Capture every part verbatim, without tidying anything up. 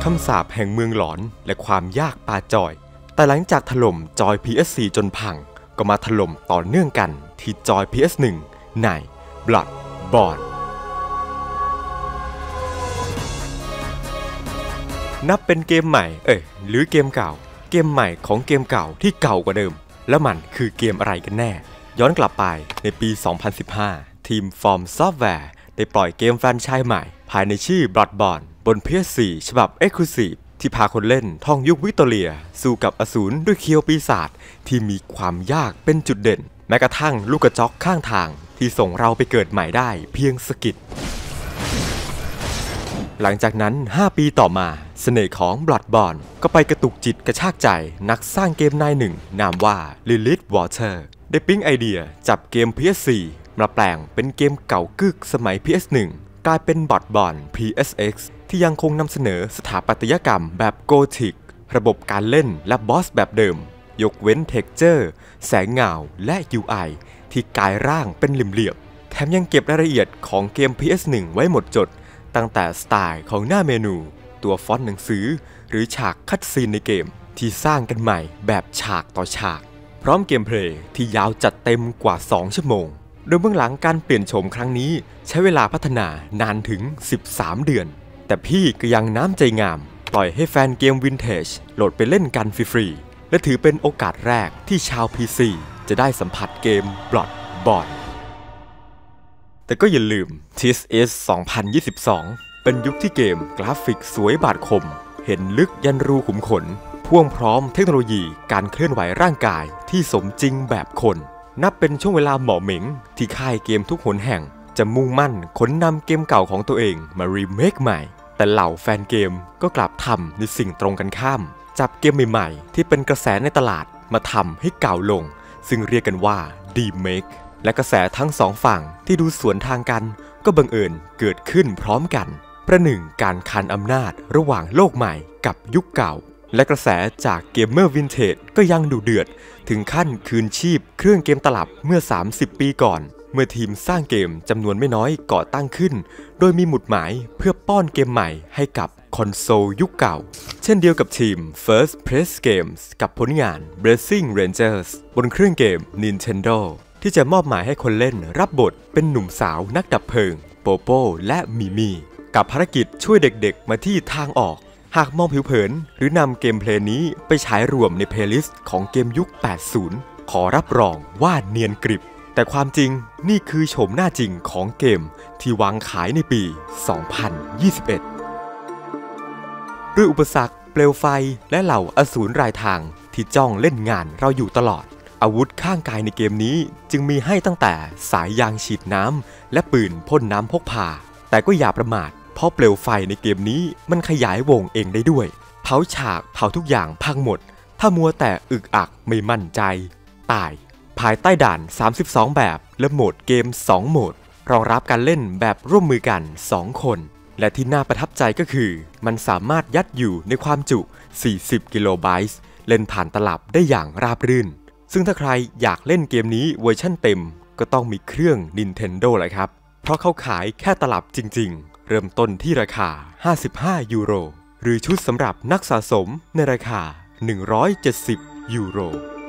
คำสาปแห่งเมืองหลอนและความยากปาจอยแต่หลังจากถล่มจอย พี เอส โฟร์ จนพังก็มาถล่มต่อเนื่องกันที่จอย พี เอส วัน ใน Bloodborne นับเป็นเกมใหม่เอ้ยหรือเกมเก่าเกมใหม่ของเกมเก่าที่เก่ากว่าเดิมแล้วมันคือเกมอะไรกันแน่ย้อนกลับไปในปี สองพันสิบห้า ทีม From Software ได้ปล่อยเกมแฟรนไชส์ใหม่ภายในชื่อ Bloodborne บน พี เอส โฟร์ ฉบับ Exclusive ที่พาคนเล่นท่องยุควิกตอเรียสู้กับอสูรด้วยเคียวปีศาจที่มีความยากเป็นจุดเด่นแม้กระทั่งลูกกระจอกข้างทางที่ส่งเราไปเกิดใหม่ได้เพียงสกิดหลังจากนั้น ห้า ปีต่อมาเสน่ห์ของ Bloodborne ก็ไปกระตุกจิตกระชากใจนักสร้างเกมนายหนึ่งนามว่า Lilith Walter ได้ปิ๊งไอเดียจับเกม พี เอส โฟร์ มาแปลงเป็นเกมเก่ากึกสมัย พี เอส วัน กลายเป็น Bloodborne พี เอส เอ็กซ์ ที่ยังคงนำเสนอสถาปัตยกรรมแบบโกธิกระบบการเล่นและบอสแบบเดิมยกเว้นเท็กเจอร์แสงเงาและ ยู ไอ ที่กลายร่างเป็นเหลี่ยมๆแถมยังเก็บรายละเอียดของเกม พี เอส วัน ไว้หมดจดตั้งแต่สไตล์ของหน้าเมนูตัวฟอนต์หนังสือหรือฉากคัตซีนในเกมที่สร้างกันใหม่แบบฉากต่อฉากพร้อมเกมเพลย์ที่ยาวจัดเต็มกว่าสองชั่วโมงโดยเบื้องหลังการเปลี่ยนโฉมครั้งนี้ใช้เวลาพัฒนานานถึงสิบสามเดือนแต่พี่ก็ยังน้ำใจงามปล่อยให้แฟนเกมวินเทจโหลดไปเล่นกันฟรีๆและถือเป็นโอกาสแรกที่ชาว พี ซี จะได้สัมผัสเกม Bloodborne แต่ก็อย่าลืม This is สองพันยี่สิบสองเป็นยุคที่เกมกราฟิกสวยบาดคมเห็นลึกยันรูขุมขนพ่วงพร้อมเทคโนโลยีการเคลื่อนไหวร่างกายที่สมจริงแบบคนนับเป็นช่วงเวลาเหมาะเหม็งที่ค่ายเกมทุกหนแห่งจะมุ่งมั่นขนนำเกมเก่าของตัวเองมารีเมคใหม่แต่เหล่าแฟนเกมก็กลับทำในสิ่งตรงกันข้ามจับเกมใหม่ๆที่เป็นกระแสในตลาดมาทำให้เก่าลงซึ่งเรียกกันว่าดีเมคและกระแสทั้งสองฝั่งที่ดูสวนทางกันก็บังเอิญเกิดขึ้นพร้อมกันประหนึ่งการคานอำนาจระหว่างโลกใหม่กับยุคเก่าและกระแสจากเกมเมอร์วินเทจก็ยังดุเดือดถึงขั้นคืนชีพเครื่องเกมตลับเมื่อสามสิบปีก่อนเมื่อทีมสร้างเกมจำนวนไม่น้อยก่อตั้งขึ้นโดยมีหมุดหมายเพื่อป้อนเกมใหม่ให้กับคอนโซลยุคเก่าเช่นเดียวกับทีม First Press Games กับผลงาน Blazing Rangers บนเครื่องเกม Nintendo ที่จะมอบหมายให้คนเล่นรับบทเป็นหนุ่มสาวนักดับเพลิงโปโป้และมิมีกับภารกิจช่วยเด็กๆมาที่ทางออกหากมองผิวเผินหรือนำเกมเพลย์นี้ไปฉายรวมในเพลย์ลิสต์ของเกมยุค แปดสิบ ขอรับรองว่าเนียนกริบแต่ความจริงนี่คือโฉมหน้าจริงของเกมที่วางขายในปี สองพันยี่สิบเอ็ด ด้วยอุปสรรคเปลวไฟและเหล่าอสูรรายทางที่จ้องเล่นงานเราอยู่ตลอดอาวุธข้างกายในเกมนี้จึงมีให้ตั้งแต่สายยางฉีดน้ำและปืนพ่นน้ำพกพาแต่ก็อย่าประมาทเพราะเปลวไฟในเกมนี้มันขยายวงเองได้ด้วยเผาฉากเผาทุกอย่างพังหมดถ้ามัวแต่อึกอักไม่มั่นใจตายภายใต้ด่านสามสิบสองแบบและโหมดเกมสองโหมดรองรับการเล่นแบบร่วมมือกันสองคนและที่น่าประทับใจก็คือมันสามารถยัดอยู่ในความจุสี่สิบกิโลไบต์เล่นผ่านตลับได้อย่างราบรื่นซึ่งถ้าใครอยากเล่นเกมนี้เวอร์ชั่นเต็มก็ต้องมีเครื่อง Nintendo แหละครับเพราะเขาขายแค่ตลับจริงๆเริ่มต้นที่ราคาห้าสิบห้ายูโรหรือชุดสำหรับนักสะสมในราคาหนึ่งร้อยเจ็ดสิบยูโร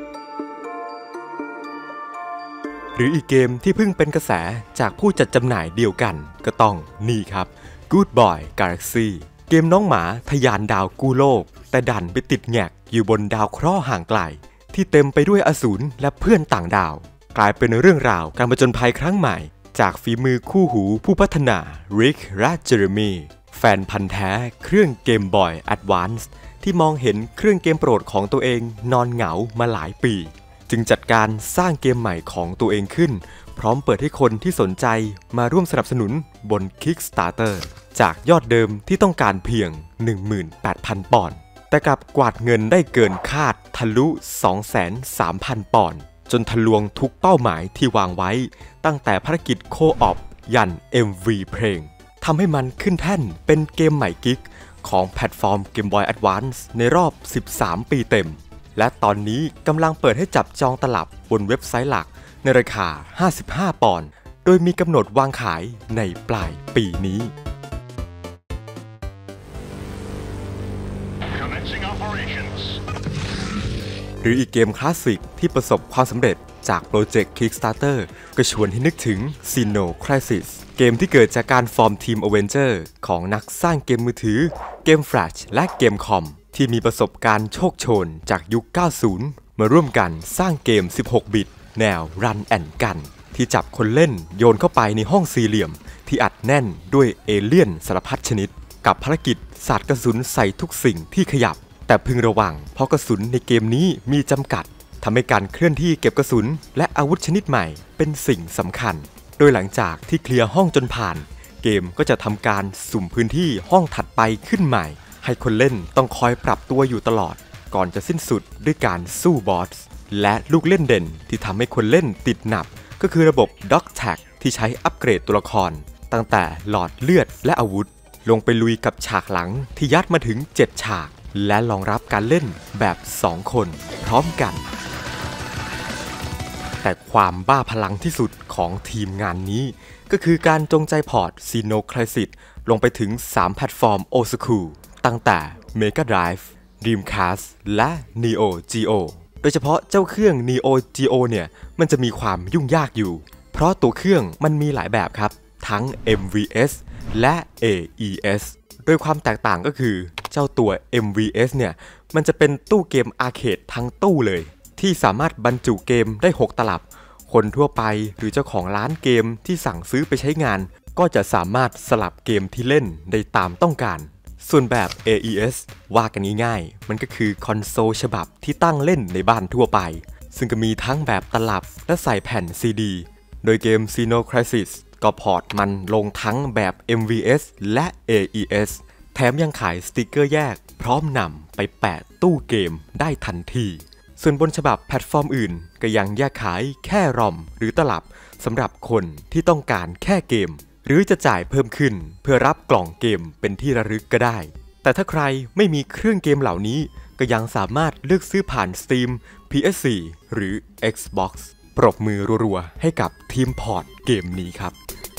หรืออีกเกมที่เพิ่งเป็นกระแสจากผู้จัดจำหน่ายเดียวกันก็ต้องนี่ครับ Good Boy Galaxy เกมน้องหมาทะยานดาวกู้โลกแต่ดันไปติดแงกอยู่บนดาวเคราะห์ห่างไกลที่เต็มไปด้วยอสูรและเพื่อนต่างดาวกลายเป็นเรื่องราวการผจญภัยครั้งใหม่จากฝีมือคู่หูผู้พัฒนาริกและเจอร์มีแฟนพันธุ์แท้เครื่องเกมบอยแอดวานซ์ที่มองเห็นเครื่องเกมโปรดของตัวเองนอนเหงามาหลายปีจึงจัดการสร้างเกมใหม่ของตัวเองขึ้นพร้อมเปิดให้คนที่สนใจมาร่วมสนับสนุนบน Kickstarter จากยอดเดิมที่ต้องการเพียง หนึ่งหมื่นแปดพัน ปอนด์แต่กลับกวาดเงินได้เกินคาดทะลุ สองแสนสามพัน ปอนด์จนทะลวงทุกเป้าหมายที่วางไว้ตั้งแต่ภารกิจโคออปยัน เอ็ม วี เพลงทำให้มันขึ้นแท่นเป็นเกมใหม่กิ๊กของแพลตฟอร์ม Game Boy Advance ในรอบสิบสามปีเต็มและตอนนี้กำลังเปิดให้จับจองตลับบนเว็บไซต์หลักในราคาห้าสิบห้าปอนด์โดยมีกำหนดวางขายในปลายปีนี้หรืออีกเกมคลาสสิกที่ประสบความสำเร็จจากโปรเจกต์ Kickstarter ก็ชวนให้นึกถึง Xeno Crisis เกมที่เกิดจากการฟอร์มทีม Avenger ของนักสร้างเกมมือถือเกม Flash และเกมคอมที่มีประสบการณ์โชคโชนจากยุค เก้าสิบ มาร่วมกันสร้างเกม สิบหก บิตแนว Run and Gun ที่จับคนเล่นโยนเข้าไปในห้องสี่เหลี่ยมที่อัดแน่นด้วยเอเลี่ยนสารพัดชนิดกับภารกิจสาดกระสุนใส่ทุกสิ่งที่ขยับแต่พึงระวังเพราะกระสุนในเกมนี้มีจำกัดทำให้การเคลื่อนที่เก็บกระสุนและอาวุธชนิดใหม่เป็นสิ่งสำคัญโดยหลังจากที่เคลียร์ห้องจนผ่านเกมก็จะทำการสุ่มพื้นที่ห้องถัดไปขึ้นใหม่ให้คนเล่นต้องคอยปรับตัวอยู่ตลอดก่อนจะสิ้นสุดด้วยการสู้บอสและลูกเล่นเด่นที่ทำให้คนเล่นติดหนับก็คือระบบ Dog Tag ที่ใช้อัปเกรดตัวละครตั้งแต่หลอดเลือดและอาวุธลงไปลุยกับฉากหลังที่ยัดมาถึงเจ็ดฉากและรองรับการเล่นแบบสองคนพร้อมกันแต่ความบ้าพลังที่สุดของทีมงานนี้ก็คือการจงใจพอร์ต Xeno Crisis ลงไปถึงสามแพลตฟอร์ม Old School ตั้งแต่ Mega Drive Dreamcast และ Neo Geo โดยเฉพาะเจ้าเครื่อง Neo Geo เนี่ยมันจะมีความยุ่งยากอยู่เพราะตัวเครื่องมันมีหลายแบบครับทั้ง เอ็ม วี เอส และ เอ อี เอส โดยความแตกต่างก็คือเจ้าตัว เอ็ม วี เอส เนี่ยมันจะเป็นตู้เกมอาร์เคดทั้งตู้เลยที่สามารถบรรจุเกมได้หกตลับคนทั่วไปหรือเจ้าของร้านเกมที่สั่งซื้อไปใช้งานก็จะสามารถสลับเกมที่เล่นได้ตามต้องการส่วนแบบ เอ อี เอส ว่ากันง่ายๆมันก็คือคอนโซลฉบับที่ตั้งเล่นในบ้านทั่วไปซึ่งก็มีทั้งแบบตลับและใส่แผ่น ซี ดี โดยเกม Xeno Crisis ก็พอร์ตมันลงทั้งแบบ เอ็ม วี เอส และ เอ อี เอส แถมยังขายสติกเกอร์แยกพร้อมนำไปแปะตู้เกมได้ทันทีส่วนบนฉบับแพลตฟอร์มอื่นก็ยังแยกขายแค่รอมหรือตลับสำหรับคนที่ต้องการแค่เกมหรือจะจ่ายเพิ่มขึ้นเพื่อรับกล่องเกมเป็นที่ระลึกก็ได้แต่ถ้าใครไม่มีเครื่องเกมเหล่านี้ก็ยังสามารถเลือกซื้อผ่าน Steam พี เอส โฟร์ หรือ Xbox ปรบมือรัวๆให้กับทีมพอร์ตเกมนี้ครับ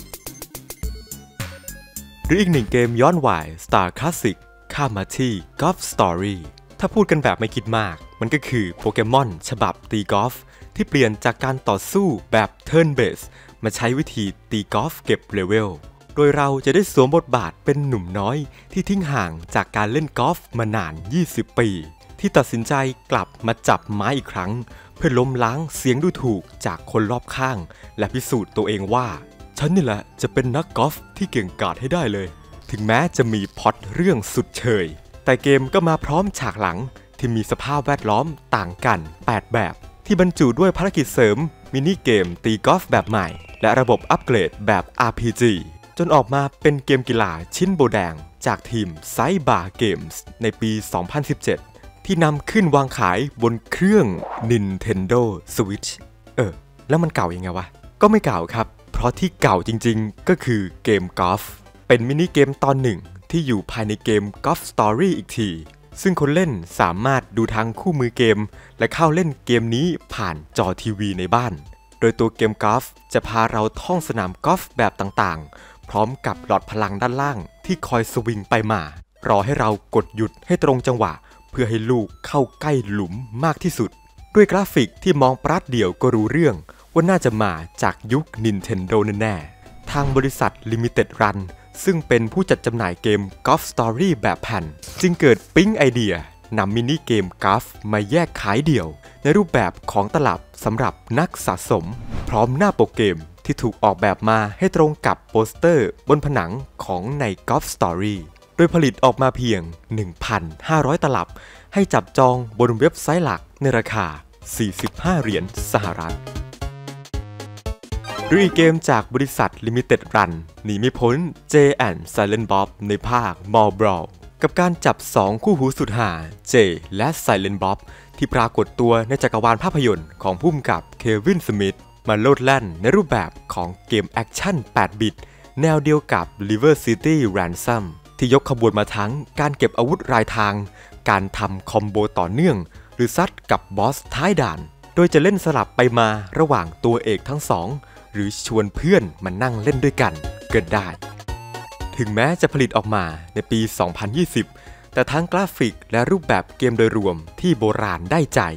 หรืออีกหนึ่งเกมย้อนวัย Star Classic Kamachi Golf Story ถ้าพูดกันแบบไม่คิดมากมันก็คือโปเกมอนฉบับตีกอล์ฟที่เปลี่ยนจากการต่อสู้แบบ Turn Based มาใช้วิธีตีกอล์ฟเก็บเลเวลโดยเราจะได้สวมบทบาทเป็นหนุ่มน้อยที่ทิ้งห่างจากการเล่นกอล์ฟมานานยี่สิบปีที่ตัดสินใจกลับมาจับไม้อีกครั้งเพื่อล้มล้างเสียงดูถูกจากคนรอบข้างและพิสูจน์ตัวเองว่าฉันนี่แหละจะเป็นนักกอล์ฟที่เก่งกาจให้ได้เลยถึงแม้จะมีพล็อตเรื่องสุดเชยแต่เกมก็มาพร้อมฉากหลังที่มีสภาพแวดล้อมต่างกันแปดแบบที่บรรจุด้วยภารกิจเสริมมินิเกมตีกอล์ฟแบบใหม่และระบบอัปเกรดแบบ อาร์ พี จี จนออกมาเป็นเกมกีฬาชิ้นโบแดงจากทีมไซบาร์เกมส์ในปี สองพันสิบเจ็ด ที่นำขึ้นวางขายบนเครื่อง Nintendo Switch เออแล้วมันเก่ายังไงวะก็ไม่เก่าครับเพราะที่เก่าจริงๆก็คือเกมกอล์ฟเป็นมินิเกมตอนหนึ่งที่อยู่ภายในเกม Golf Story อีกทีซึ่งคนเล่นสามารถดูทางคู่มือเกมและเข้าเล่นเกมนี้ผ่านจอทีวีในบ้านโดยตัวเกมกอล์ฟจะพาเราท่องสนามกอล์ฟแบบต่างๆพร้อมกับหลอดพลังด้านล่างที่คอยสวิงไปมารอให้เรากดหยุดให้ตรงจังหวะเพื่อให้ลูกเข้าใกล้หลุมมากที่สุดด้วยกราฟิกที่มองปราดเดียวก็รู้เรื่องว่าน่าจะมาจากยุค Nintendo แน่ๆทางบริษัท Limited Run ซึ่งเป็นผู้จัดจำหน่ายเกม Golf Story แบบแผ่นจึงเกิดปิ๊งไอเดียนำมินิเกมกอล์ฟมาแยกขายเดี่ยวในรูปแบบของตลับสำหรับนักสะสมพร้อมหน้าปกเกมที่ถูกออกแบบมาให้ตรงกับโปสเตอร์บนผนังของใน Golf Story โดยผลิตออกมาเพียง หนึ่งพันห้าร้อย ตลับให้จับจองบนเว็บไซต์หลักในราคา สี่สิบห้า เหรียญสหรัฐหรืออีกเกมจากบริษัท Limited Run หนีไม่พ้น Jay and Silent Bob ในภาค Mall Brawl กับการจับสองคู่หูสุดหา Jay และ Silent Bob ที่ปรากฏตัวในจักรวาลภาพยนตร์ของผู้กำกับเควินสมิธมาโลดแล่นในรูปแบบของเกมแอคชั่น แปด บิตแนวเดียวกับ River City Ransom ที่ยกขบวนมาทั้งการเก็บอาวุธรายทางการทำคอมโบต่อเนื่องหรือซัดกับบอสท้ายด่านโดยจะเล่นสลับไปมาระหว่างตัวเอกทั้งสองหรือชวนเพื่อนมานั่งเล่นด้วยกันก็ได้ถึงแม้จะผลิตออกมาในปี สองพันยี่สิบ แต่ทั้งกราฟิกและรูปแบบเกมโดยรวมที่โบราณได้ใจท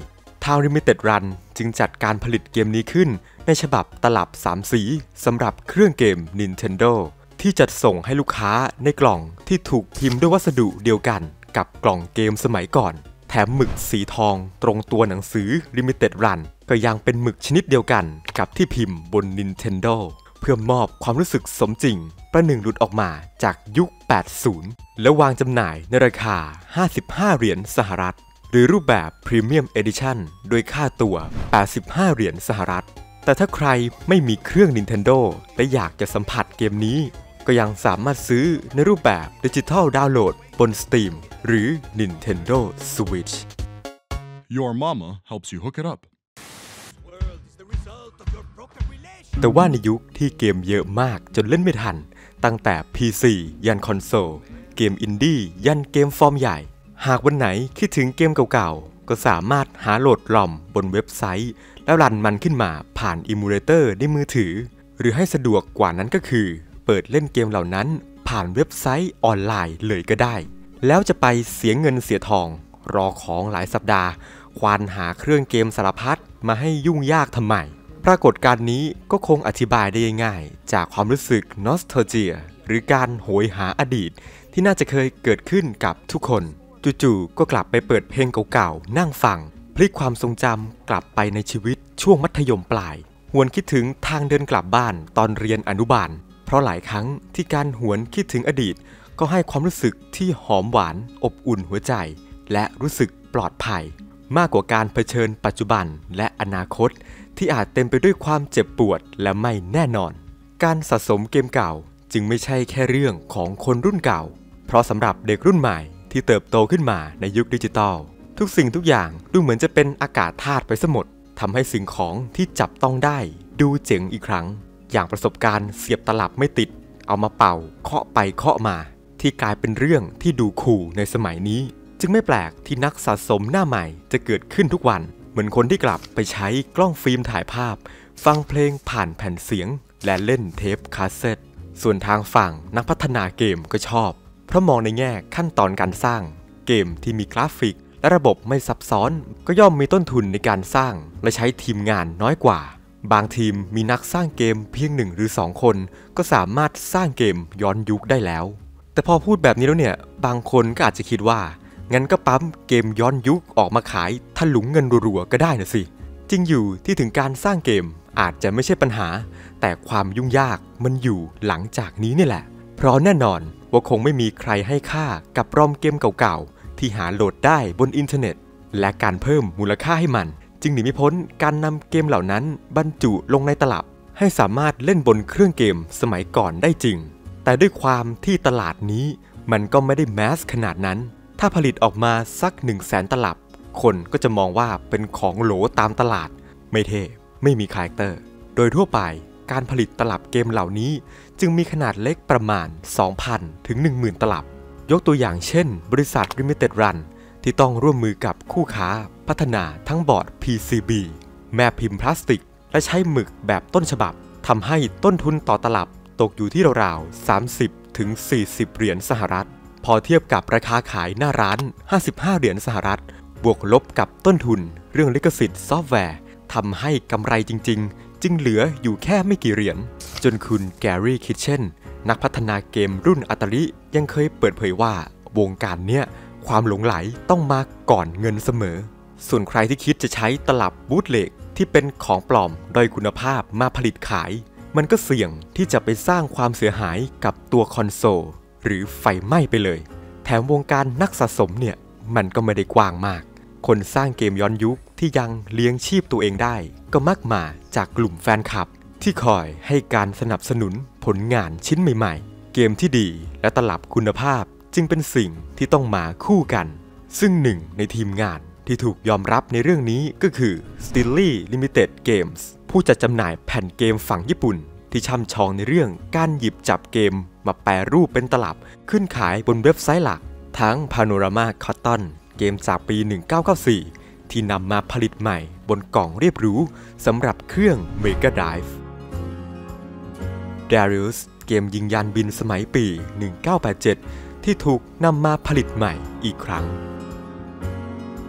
าง Limited Run จึงจัดการผลิตเกมนี้ขึ้นในฉบับตลับสามสีสำหรับเครื่องเกม Nintendo ที่จัดส่งให้ลูกค้าในกล่องที่ถูกพิมพ์ด้วยวัสดุเดียวกันกับกล่องเกมสมัยก่อนแถมหมึกสีทองตรงตัวหนังสือ Limited Run ก็ยังเป็นหมึกชนิดเดียวกันกับที่พิมพ์บน Nintendo เพื่อมอบความรู้สึกสมจริงประหนึ่งหลุดออกมาจากยุค แปดสิบ และวางจำหน่ายในราคา ห้าสิบห้า เหรียญสหรัฐหรือรูปแบบ Premium Edition โดยค่าตัว แปดสิบห้า เหรียญสหรัฐแต่ถ้าใครไม่มีเครื่อง Nintendo และอยากจะสัมผัสเกมนี้ก็ยังสามารถซื้อในรูปแบบดิจิทัลดาวน์โหลดบน Steam หรือ Nintendo Switch Your mama helps you hook it up แต่ว่าในยุคที่เกมเยอะมากจนเล่นไม่ทันตั้งแต่ พี ซี ยันคอนโซลเกมอินดี้ยันเกมฟอร์มใหญ่หากวันไหนคิดถึงเกมเก่าๆก็สามารถหาโหลดรอมบนเว็บไซต์แล้วรันมันขึ้นมาผ่านอิมูเลเตอร์ในมือถือหรือให้สะดวกกว่านั้นก็คือเปิดเล่นเกมเหล่านั้นผ่านเว็บไซต์ออนไลน์เลยก็ได้แล้วจะไปเสียเงินเสียทองรอของหลายสัปดาห์ควานหาเครื่องเกมสารพัดมาให้ยุ่งยากทำไมปรากฏการณ์นี้ก็คงอธิบายได้ง่ายจากความรู้สึกนอสทาเจียหรือการโหยหาอดีตที่น่าจะเคยเกิดขึ้นกับทุกคนจู่ๆก็กลับไปเปิดเพลงเก่าๆนั่งฟังพลิกความทรงจำกลับไปในชีวิตช่วงมัธยมปลายหวนคิดถึงทางเดินกลับบ้านตอนเรียนอนุบาลเพราะหลายครั้งที่การหวนคิดถึงอดีตก็ให้ความรู้สึกที่หอมหวานอบอุ่นหัวใจและรู้สึกปลอดภัยมากกว่าการเผชิญปัจจุบันและอนาคตที่อาจเต็มไปด้วยความเจ็บปวดและไม่แน่นอนการสะสมเกมเก่าจึงไม่ใช่แค่เรื่องของคนรุ่นเก่าเพราะสำหรับเด็กรุ่นใหม่ที่เติบโตขึ้นมาในยุคดิจิตอลทุกสิ่งทุกอย่างดูเหมือนจะเป็นอากาศธาตุไปซะหมดทำให้สิ่งของที่จับต้องได้ดูเจ๋งอีกครั้งอย่างประสบการณ์เสียบตลับไม่ติดเอามาเป่าเคาะไปเคาะมาที่กลายเป็นเรื่องที่ดูคูลในสมัยนี้จึงไม่แปลกที่นักสะสมหน้าใหม่จะเกิดขึ้นทุกวันเหมือนคนที่กลับไปใช้กล้องฟิล์มถ่ายภาพฟังเพลงผ่านแผ่นเสียงและเล่นเทปคาสเซ็ตส่วนทางฝั่งนักพัฒนาเกมก็ชอบเพราะมองในแง่ขั้นตอนการสร้างเกมที่มีกราฟิกและระบบไม่ซับซ้อนก็ย่อมมีต้นทุนในการสร้างและใช้ทีมงานน้อยกว่าบางทีมมีนักสร้างเกมเพียงหนึ่งหรือสองคนก็สามารถสร้างเกมย้อนยุคได้แล้วแต่พอพูดแบบนี้แล้วเนี่ยบางคนก็อาจจะคิดว่างั้นก็ปั๊มเกมย้อนยุคออกมาขายถลุงเงินรัวๆก็ได้นะสิจริงอยู่ที่ถึงการสร้างเกมอาจจะไม่ใช่ปัญหาแต่ความยุ่งยากมันอยู่หลังจากนี้นี่แหละเพราะแน่นอนว่าคงไม่มีใครให้ค่ากับรอมเกมเก่าๆที่หาโหลดได้บนอินเทอร์เน็ตและการเพิ่มมูลค่าให้มันจึงหนีไม่พ้นการนำเกมเหล่านั้นบรรจุลงในตลับให้สามารถเล่นบนเครื่องเกมสมัยก่อนได้จริงแต่ด้วยความที่ตลาดนี้มันก็ไม่ได้แมสขนาดนั้นถ้าผลิตออกมาสักหนึ่งแสนตลับคนก็จะมองว่าเป็นของโหลตามตลาดไม่เท่ไม่มีคาแรคเตอร์โดยทั่วไปการผลิตตลับเกมเหล่านี้จึงมีขนาดเล็กประมาณ สองพัน ถึง หนึ่งหมื่น ตลับยกตัวอย่างเช่นบริษัท Limited Run ที่ต้องร่วมมือกับคู่ค้าพัฒนาทั้งบอร์ด พี ซี บี แม่พิมพ์พลาสติกและใช้หมึกแบบต้นฉบับทำให้ต้นทุนต่อตลับตกอยู่ที่ราวๆ สามสิบ ถึง สี่สิบ เหรียญสหรัฐพอเทียบกับราคาขายหน้าร้าน ห้าสิบห้า เหรียญสหรัฐบวกลบกับต้นทุนเรื่องลิขสิทธิ์ซอฟต์แวร์ทำให้กำไรจริงๆจึงเหลืออยู่แค่ไม่กี่เหรียญจนคุณแกรี่คิทเช่นนักพัฒนาเกมรุ่นอัตาริยังเคยเปิดเผยว่าวงการเนี้ยความหลงไหลต้องมาก่อนเงินเสมอส่วนใครที่คิดจะใช้ตลับบูทเลกที่เป็นของปลอมด้อยคุณภาพมาผลิตขายมันก็เสี่ยงที่จะไปสร้างความเสียหายกับตัวคอนโซลหรือไฟไหม้ไปเลยแถมวงการนักสะสมเนี่ยมันก็ไม่ได้กว้างมากคนสร้างเกมย้อนยุคที่ยังเลี้ยงชีพตัวเองได้ก็มักมาจากกลุ่มแฟนคลับที่คอยให้การสนับสนุนผลงานชิ้นใหม่ๆเกมที่ดีและตลับคุณภาพจึงเป็นสิ่งที่ต้องมาคู่กันซึ่งหนึ่งในทีมงานที่ถูกยอมรับในเรื่องนี้ก็คือ Steely Limited Games ผู้จัดจำหน่ายแผ่นเกมฝั่งญี่ปุ่นที่ช่ำชองในเรื่องการหยิบจับเกมมาแปรรูปเป็นตลับขึ้นขายบนเว็บไซต์หลักทั้ง Panorama Cotton เกมจากปี หนึ่งเก้าเก้าสี่ ที่นำมาผลิตใหม่บนกล่องเรียบหรูสำหรับเครื่อง Mega Drive Darius เกมยิงยานบินสมัยปี หนึ่งเก้าแปดเจ็ด ที่ถูกนำมาผลิตใหม่อีกครั้ง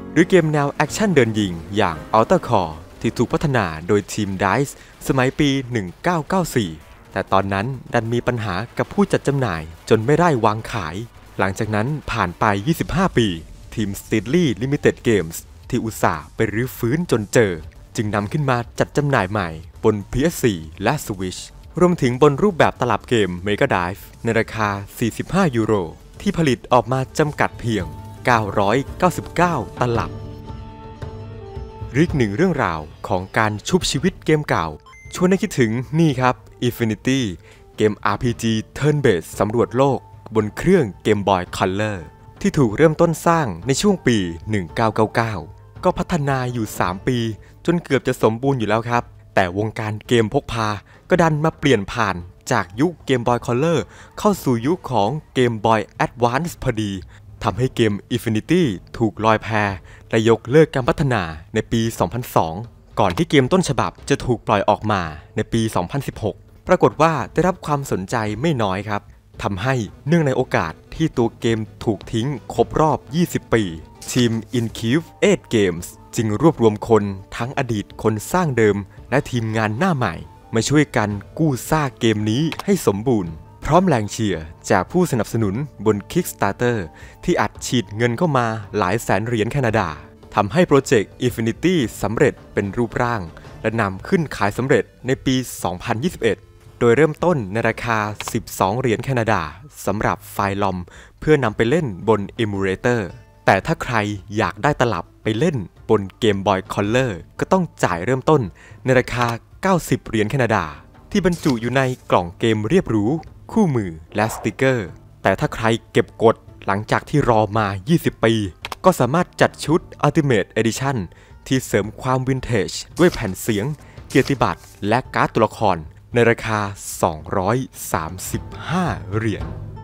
หรือเกมแนวแอคชั่นเดินยิงอย่าง Outer Core ที่ถูกพัฒนาโดยทีม ไดซ์ สมัยปี หนึ่งเก้าเก้าสี่ แต่ตอนนั้นดันมีปัญหากับผู้จัดจำหน่ายจนไม่ได้วางขายหลังจากนั้นผ่านไป ยี่สิบห้า ปีทีม Steely Limited Games ที่อุตส่าห์ไปรื้อฟื้นจนเจอจึงนำขึ้นมาจัดจำหน่ายใหม่บน พี เอส โฟร์ และ Switch รวมถึงบนรูปแบบตลับเกม Mega Drive ในราคา สี่สิบห้า ยูโรที่ผลิตออกมาจำกัดเพียง เก้าร้อยเก้าสิบเก้า ตลับอีกหนึ่งเรื่องราวของการชุบชีวิตเกมเก่าชวนให้คิดถึงนี่ครับ Infinity เกม อาร์ พี จี Turn Based สำรวจโลกบนเครื่อง Game Boy Color ที่ถูกเริ่มต้นสร้างในช่วงปี หนึ่งเก้าเก้าเก้า ก็พัฒนาอยู่ สาม ปีจนเกือบจะสมบูรณ์อยู่แล้วครับแต่วงการเกมพกพาก็ดันมาเปลี่ยนผ่านจากยุค Game Boy Color เข้าสู่ยุคของ Game Boy Advance พอดีทำให้เกม Infinity ถูกลอยแพและยกเลิกการพัฒนาในปี สองพันสอง ก่อนที่เกมต้นฉบับจะถูกปล่อยออกมาในปี สองพันสิบหก ปรากฏว่าได้รับความสนใจไม่น้อยครับทำให้เนื่องในโอกาสที่ตัวเกมถูกทิ้งครบรอบ ยี่สิบ ปีทีม Incube แปด Games จึงรวบรวมคนทั้งอดีตคนสร้างเดิมและทีมงานหน้าใหม่มาช่วยกันกู้ซากเกมนี้ให้สมบูรณ์พร้อมแรงเชียร์จากผู้สนับสนุนบน Kickstarter ที่อัดฉีดเงินเข้ามาหลายแสนเหรียญแคนาดาทำให้โปรเจกต์ Infinity สำเร็จเป็นรูปร่างและนำขึ้นขายสำเร็จในปี สองพันยี่สิบเอ็ด โดยเริ่มต้นในราคา สิบสอง เหรียญแคนาดาสำหรับไฟล์ลอมเพื่อนำไปเล่นบน Emulator แต่ถ้าใครอยากได้ตลับไปเล่นบน Game Boy Color ก็ต้องจ่ายเริ่มต้นในราคา เก้าสิบ เหรียญแคนาดาที่บรรจุอยู่ในกล่องเกมเรียบหรูคู่มือและสติกเกอร์แต่ถ้าใครเก็บกดหลังจากที่รอมา ยี่สิบ ปีก็สามารถจัดชุด Ultimate Edition ที่เสริมความวินเทจด้วยแผ่นเสียงเกียรติบัตรและการ์ดตัวละครในราคา สองร้อยสามสิบห้า เหรียญ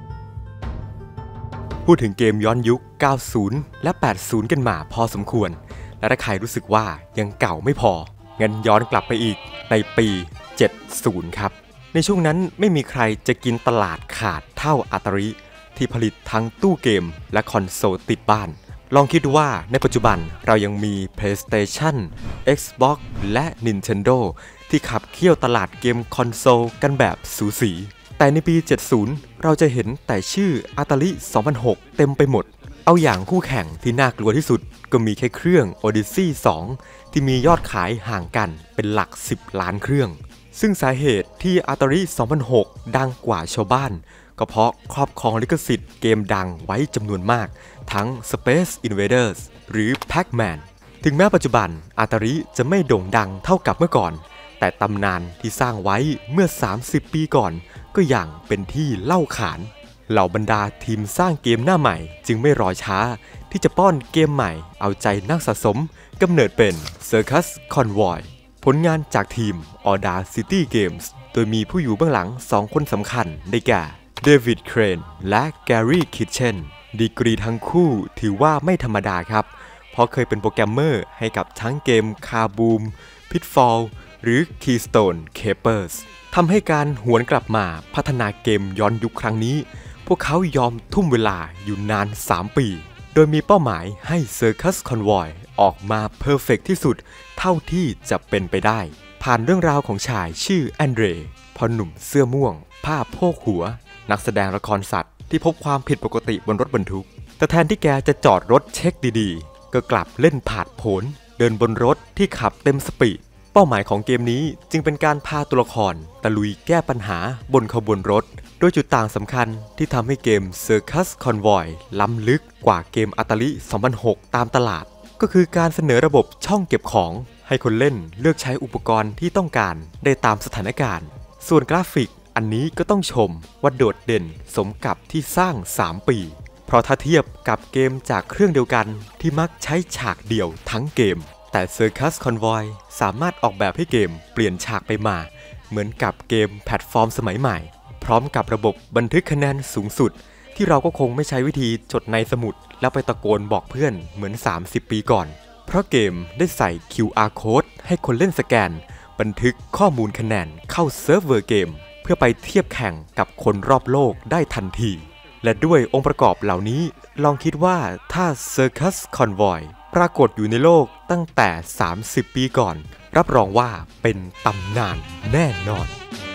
พูดถึงเกมย้อนยุค เก้าสิบ และ แปดสิบ กันมาพอสมควรและถ้าใครรู้สึกว่ายังเก่าไม่พองั้นย้อนกลับไปอีกในปี เจ็ดสิบ ครับในช่วงนั้นไม่มีใครจะกินตลาดขาดเท่าอาตาริที่ผลิตทั้งตู้เกมและคอนโซลติดบ้านลองคิดดูว่าในปัจจุบันเรายังมี PlayStation Xbox และ Nintendo ที่ขับเคี่ยวตลาดเกมคอนโซลกันแบบสูสีแต่ในปี เจ็ดสิบ เราจะเห็นแต่ชื่อ Atari สองพันหก เต็มไปหมดเอาอย่างคู่แข่งที่น่ากลัวที่สุดก็มีแค่เครื่อง Odyssey สอง ที่มียอดขายห่างกันเป็นหลัก สิบ ล้านเครื่องซึ่งสาเหตุที่ Atari สองพันหก ดังกว่าชาวบ้านก็เพราะครอบครองลิขสิทธิ์เกมดังไว้จำนวนมากทั้ง Space Invaders หรือ Pac-Man ถึงแม้ปัจจุบัน Atari จะไม่โด่งดังเท่ากับเมื่อก่อนแต่ตำนานที่สร้างไว้เมื่อ สามสิบ ปีก่อนก็อย่างเป็นที่เล่าขานเหล่าบรรดาทีมสร้างเกมหน้าใหม่จึงไม่รอช้าที่จะป้อนเกมใหม่เอาใจนักสะสมกำเนิดเป็น Circus Convoy ผลงานจากทีม Audacity Games โดยมีผู้อยู่เบื้องหลังสองคนสำคัญได้แก่เดวิด เครนและแกรี่ คิทเชนดีกรีทั้งคู่ถือว่าไม่ธรรมดาครับเพราะเคยเป็นโปรแกรมเมอร์ให้กับทั้งเกม Kaboom Pitfall หรือ Keystone Capers ทำให้การหวนกลับมาพัฒนาเกมย้อนยุคครั้งนี้พวกเขายอมทุ่มเวลาอยู่นาน สาม ปีโดยมีเป้าหมายให้ Circus Convoy ออกมาเพอร์เฟกต์ที่สุดเท่าที่จะเป็นไปได้ผ่านเรื่องราวของชายชื่อแอนเดรพอหนุ่มเสื้อม่วงผ้าโพกหัวนักแสดงละครสัตว์ที่พบความผิดปกติบนรถบรรทุกแต่แทนที่แกจะจอดรถเช็คดีๆก็กลับเล่นผาดโผนเดินบนรถที่ขับเต็มสปีดเป้าหมายของเกมนี้จึงเป็นการพาตัวละครตะลุยแก้ปัญหาบนขบวนรถโดยจุดต่างสำคัญที่ทำให้เกม Circus Convoy ล้ำลึกกว่าเกม Atari สองพันหก ตามตลาดก็คือการเสนอระบบช่องเก็บของให้คนเล่นเลือกใช้อุปกรณ์ที่ต้องการได้ตามสถานการณ์ส่วนกราฟิกอันนี้ก็ต้องชมว่าโดดเด่นสมกับที่สร้าง สาม ปีเพราะถ้าเทียบกับเกมจากเครื่องเดียวกันที่มักใช้ฉากเดี่ยวทั้งเกมแต่ Circus Convoy สามารถออกแบบให้เกมเปลี่ยนฉากไปมาเหมือนกับเกมแพลตฟอร์มสมัยใหม่พร้อมกับระบบบันทึกคะแนนสูงสุดที่เราก็คงไม่ใช้วิธีจดในสมุดแล้วไปตะโกนบอกเพื่อนเหมือน สามสิบ ปีก่อนเพราะเกมได้ใส่ คิว อาร์ Code ให้คนเล่นสแกนบันทึกข้อมูลคะแนนเข้าเซิร์ฟเวอร์เกมเพื่อไปเทียบแข่งกับคนรอบโลกได้ทันทีและด้วยองค์ประกอบเหล่านี้ลองคิดว่าถ้า Circus Convoy เปปรากฏอยู่ในโลกตั้งแต่สามสิบปีก่อนรับรองว่าเป็นตำนานแน่นอน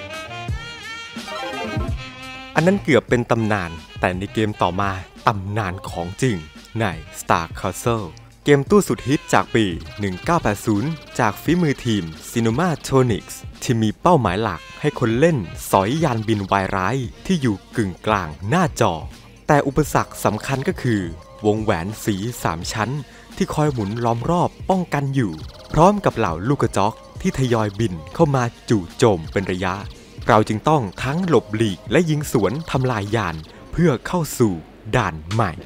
อันนั้นเกือบเป็นตำนานแต่ในเกมต่อมาตำนานของจริงใน Star Castle เกมตู้สุดฮิตจากปี หนึ่งเก้าแปดศูนย์ จากฝีมือทีม Cinematronics ที่มีเป้าหมายหลักให้คนเล่นสอยยานบินวายร้ายที่อยู่กึ่งกลางหน้าจอแต่อุปสรรคสำคัญก็คือวงแหวนสีสามชั้นที่คอยหมุนล้อมรอบป้องกันอยู่พร้อมกับเหล่าลูกกระจอกที่ทยอยบินเข้ามาจู่โจมเป็นระยะเราจึงต้องทั้งหลบหลีกและยิงสวนทำลายยานเพื่อเข้าสู่ด่านใหม่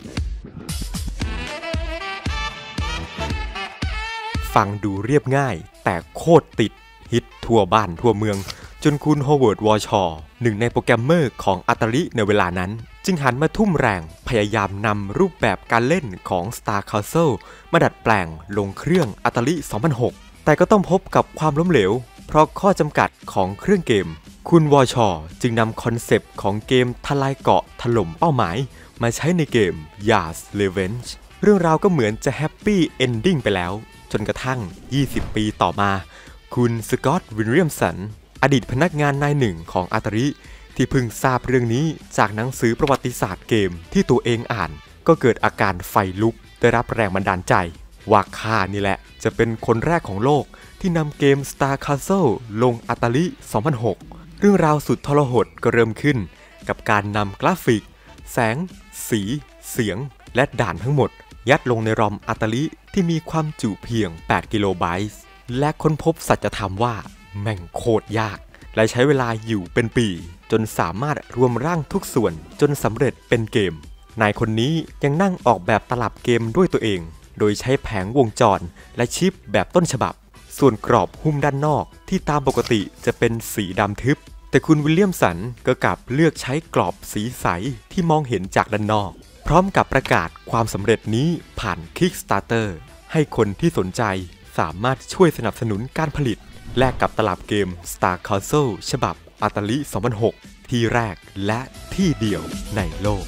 ฟังดูเรียบง่ายแต่โคตรติดฮิตทั่วบ้านทั่วเมืองจนคุณโฮเวิร์ดวอชอร์หนึ่งในโปรแกรมเมอร์ของอัตาริในเวลานั้นจึงหันมาทุ่มแรงพยายามนำรูปแบบการเล่นของ Star Castle มาดัดแปลงลงเครื่องอัตาริ สองพันหก แต่ก็ต้องพบกับความล้มเหลวเพราะข้อจำกัดของเครื่องเกมคุณวอชอร์จึงนำคอนเซปต์ของเกมทลายเกาะถล่มเป้าหมายมาใช้ในเกม Yas Revenge เรื่องราวก็เหมือนจะแฮปปี้เอนดิ้งไปแล้วจนกระทั่งยี่สิบปีต่อมาคุณสกอตต์วิลเลียมสันอดีตพนักงานนายหนึ่งของอัตาริที่เพิ่งทราบเรื่องนี้จากหนังสือประวัติศาสตร์เกมที่ตัวเองอ่านก็เกิดอาการไฟลุกได้รับแรงบันดาลใจว่าข้านี่แหละจะเป็นคนแรกของโลกที่นำเกม Star Castle ลงอัตาริ สองพันหก เรื่องราวสุดทรหดก็เริ่มขึ้นกับการนำกราฟิกแสงสีเสียงและด่านทั้งหมดยัดลงในรอมอัตาริที่มีความจุเพียงแปดกิโลไบต์และค้นพบสัจธรรมว่าแม่งโคตรยากและใช้เวลาอยู่เป็นปีจนสามารถรวมร่างทุกส่วนจนสำเร็จเป็นเกมนายคนนี้ยังนั่งออกแบบตลับเกมด้วยตัวเองโดยใช้แผงวงจรและชิปแบบต้นฉบับส่วนกรอบหุ้มด้านนอกที่ตามปกติจะเป็นสีดำทึบแต่คุณวิลเลียมสันก็กลับเลือกใช้กรอบสีใสที่มองเห็นจากด้านนอกพร้อมกับประกาศความสำเร็จนี้ผ่าน Kickstarter ให้คนที่สนใจสามารถช่วยสนับสนุนการผลิตแลกกับตลับเกม Star Castle ฉบับอัตาริ สองพันหก ที่แรกและที่เดียวในโลก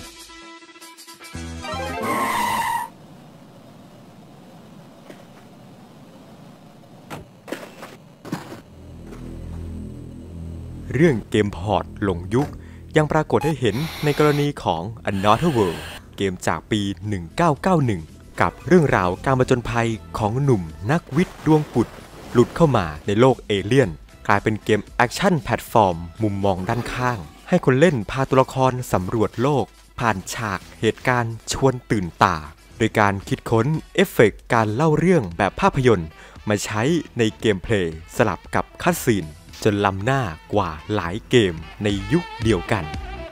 เรื่องเกมพอร์ตหลงยุคยังปรากฏให้เห็นในกรณีของ Another World เกมจากปี หนึ่งเก้าเก้าหนึ่ง กับเรื่องราวการผจญภัยของหนุ่มนักวิทย์ดวงปุดหลุดเข้ามาในโลกเอเลี่ยนกลายเป็นเกมแอคชั่นแพลตฟอร์มมุมมองด้านข้างให้คนเล่นพาตัวละครสำรวจโลกผ่านฉากเหตุการณ์ชวนตื่นตาโดยการคิดค้นเอฟเฟกต์การเล่าเรื่องแบบภาพยนตร์มาใช้ในเกมเพลย์สลับกับคัตซีนจนล้ำหน้ากว่าหลายเกมในยุคเดียวกัน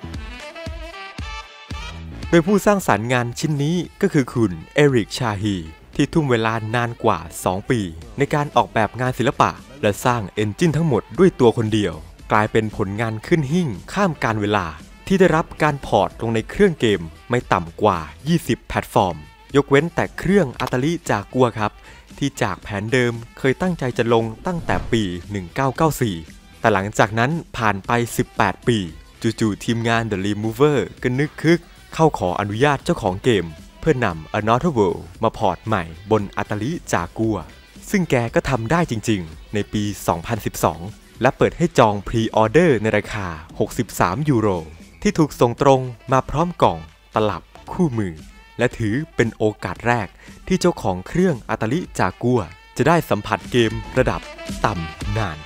โดยผู้สร้างสรรค์งานชิ้นนี้ก็คือคุณเอริกชาฮีที่ทุ่มเวลานานกว่าสองปีในการออกแบบงานศิลปะและสร้างเอนจินทั้งหมดด้วยตัวคนเดียวกลายเป็นผลงานขึ้นหิ่งข้ามกาลเวลาที่ได้รับการพอร์ตลงในเครื่องเกมไม่ต่ำกว่ายี่สิบแพลตฟอร์มยกเว้นแต่เครื่องอัตาริจากกัวครับที่จากแผนเดิมเคยตั้งใจจะลงตั้งแต่ปี หนึ่งเก้าเก้าสี่ แต่หลังจากนั้นผ่านไปสิบแปดปีจู่ๆทีมงาน The Remover ก็นึกคึกเข้าขออนุญาตเจ้าของเกมเพื่อนำ Another World มาพอร์ตใหม่บนอัตาริจากกัวซึ่งแกก็ทำได้จริงๆในปี สองพันสิบสอง และเปิดให้จองพรีออเดอร์ในราคา หกสิบสาม ยูโรที่ถูกส่งตรงมาพร้อมกล่องตลับคู่มือและถือเป็นโอกาสแรกที่เจ้าของเครื่องอัตาริจากกัวจะได้สัมผัสเกมระดับตำนาน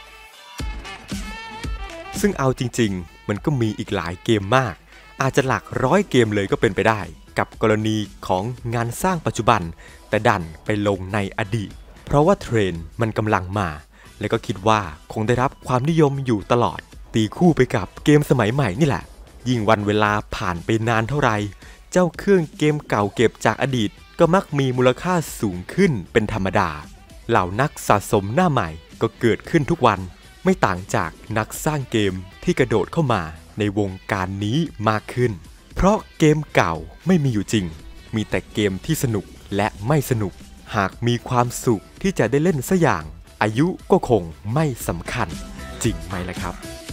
ซึ่งเอาจริงๆมันก็มีอีกหลายเกมมากอาจจะหลักร้อยเกมเลยก็เป็นไปได้กับกรณีของงานสร้างปัจจุบันแต่ดันไปลงในอดีตเพราะว่าเทรนด์มันกำลังมาและก็คิดว่าคงได้รับความนิยมอยู่ตลอดตีคู่ไปกับเกมสมัยใหม่นี่แหละยิ่งวันเวลาผ่านไปนานเท่าไหร่เจ้าเครื่องเกมเก่าเก็บจากอดีตก็มักมีมูลค่าสูงขึ้นเป็นธรรมดาเหล่านักสะสมหน้าใหม่ก็เกิดขึ้นทุกวันไม่ต่างจากนักสร้างเกมที่กระโดดเข้ามาในวงการนี้มากขึ้นเพราะเกมเก่าไม่มีอยู่จริงมีแต่เกมที่สนุกและไม่สนุกหากมีความสุขที่จะได้เล่นสักอย่างอายุก็คงไม่สำคัญจริงไหมล่ะครับ